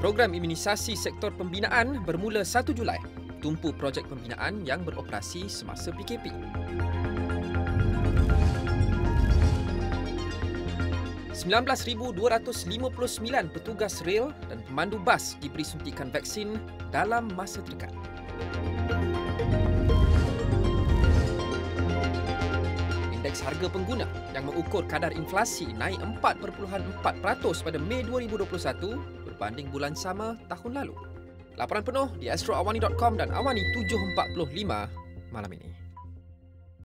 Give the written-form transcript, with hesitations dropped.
Program imunisasi sektor pembinaan bermula 1 Julai. Tumpu projek pembinaan yang beroperasi semasa PKP. ...19,259 petugas rel dan pemandu bas diberi suntikan vaksin dalam masa terdekat. Indeks harga pengguna yang mengukur kadar inflasi naik 4.4% pada Mei 2021 berbanding bulan sama tahun lalu. Laporan penuh di astroawani.com dan Awani 745 malam ini.